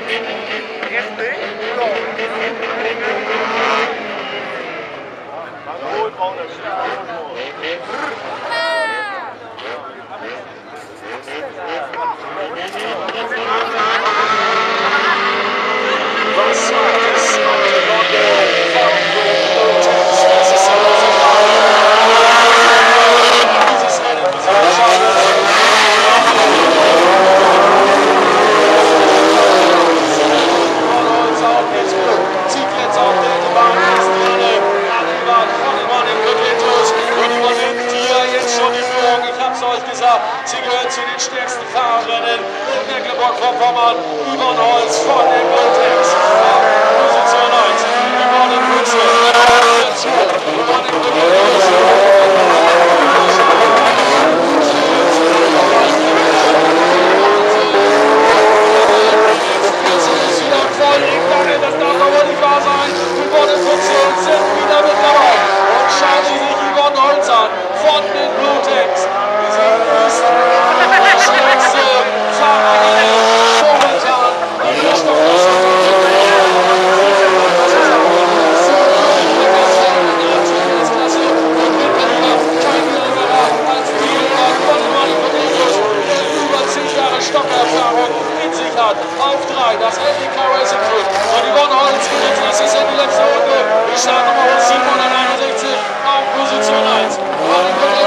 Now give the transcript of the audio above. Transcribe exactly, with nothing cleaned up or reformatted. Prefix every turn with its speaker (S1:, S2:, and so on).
S1: Sie gehört zu den stärksten Fahrerinnen in Mecklenburg-Vorpommern. Yvonne Holz von den Blutex. Position eins. Yvonne in Büchse. Yvonne in Büchse. Das darf aber nicht wahr sein. Yvonne in Büchse sind wieder mit dabei. Und schauen Sie sich Yvonne Holz an von den Blutex. Stockerfahrung in sich hat. Auf drei, das L D K Racing Team. Und Yvonne Holz geht jetzt nächstes in die letzte Runde. Wir starten Nummer siebenhunderteinundsechzig auf Position eins.